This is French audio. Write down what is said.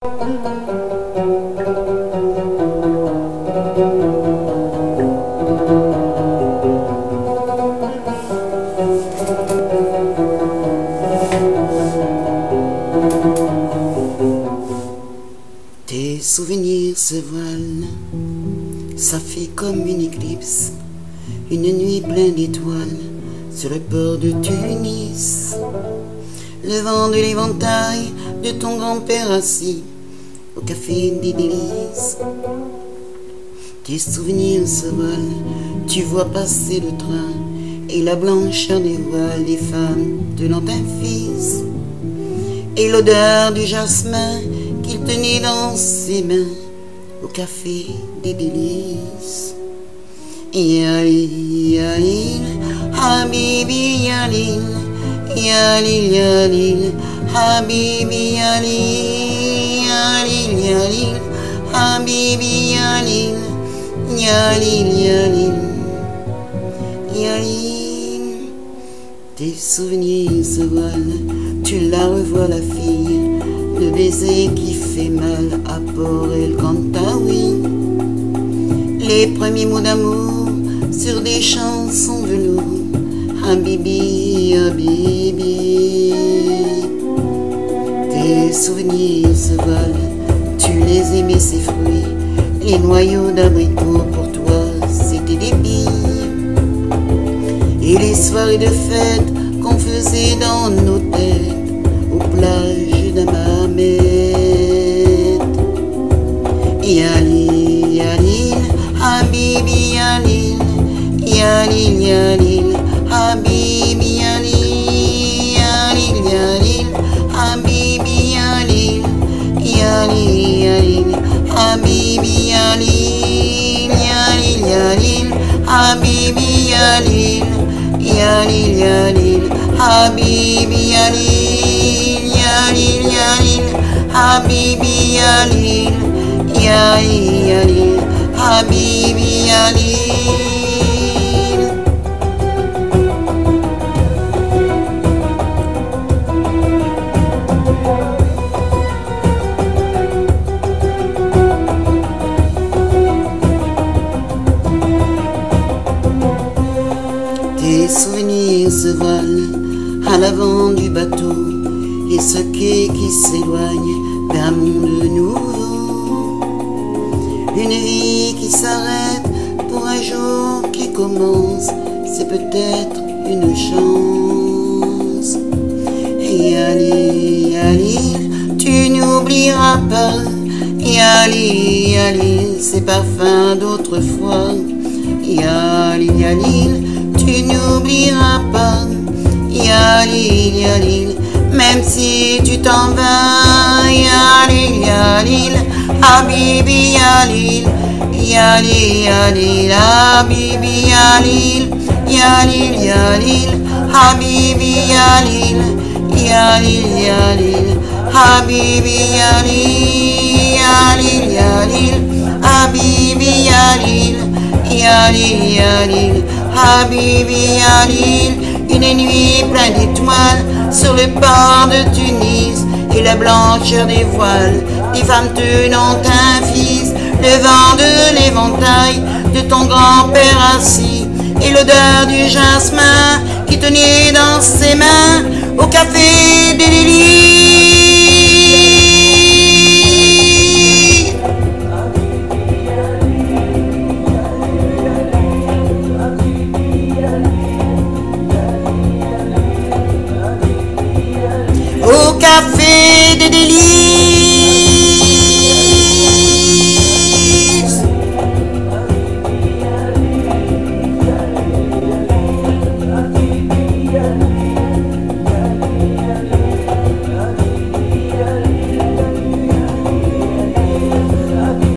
Tes souvenirs se voilent, ça fait comme une éclipse, une nuit pleine d'étoiles sur le port de Tunis. Le vent de l'éventail de ton grand-père assis au café des délices. Tes souvenirs se voilent, tu vois passer le train et la blancheur des voiles des femmes de l'ancien fils et l'odeur du jasmin qu'il tenait dans ses mains au café des délices. Yalil, Yalil, Habibi Yalil, Yalil, Yalil, Habibi Yalil, Yalil, Yalil, Habibi Yalil, Yalil, Yalil, Yalil. Tes souvenirs se voilent, tu la revois la fille, le baiser qui fait mal à Port-el-Kantaoui. Les premiers mots d'amour sur des chansons velours. Habibi, Habibi. Tes souvenirs se voilent, tu les aimais ces fruits. Les noyaux d'abricots pour toi c'était des billes. Et les soirées de fête qu'on faisait dans nos têtes aux plages d'Hammamet. Yalil, Yalil, Habibi Yalil, Yalil, Yalil, Habibi Yalil, Yalil, Yalil, Habibi Yalil, Yalil, Yalil, Habibi Yalil, Yalil, Yalil, Habibi Yalil, Yalil, Yalil, Habibi Yalil, Yalil, Yalil, Habibi Yalil, Yalil, Yalil, Habibi Yalil. Tes souvenirs se voilent à l'avant du bateau et ce quai qui s'éloigne vers un monde nouveau. Une vie qui s'arrête pour un jour qui commence, c'est peut-être une chance. Yalil, Yalil, tu n'oublieras pas. Yalil, Yalil, ces parfums d'autrefois. Yalil, Yalil, tu n'oublieras pas. Yalil, Yalil, même si tu t'en vas. Yalil, Yalil, Habibi Yalil, Yalil, Yalil, Habibi Yalil, Yalil, Yalil, Habibi Yalil, Yalil, Yalil, Habibi Yalil, Yalil, Yalil, Habibi Yalil, Yalil, Yalil, Habibi Yalil. Une nuit pleine d'étoiles sur le port de Tunis et la blancheur des voiles des femmes tenant un fils. Le vent de l'éventail de ton grand-père assis et l'odeur du jasmin qui tenait dans ses mains au café des délices. Au café